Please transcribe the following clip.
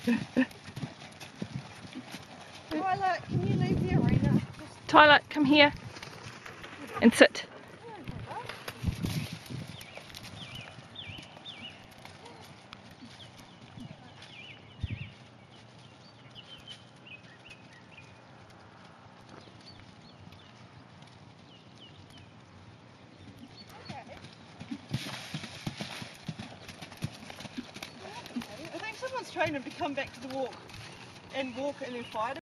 Tyler, can you leave the arena? Tyler, come here and sit. I think someone's trained him to come back to the walk and then fight.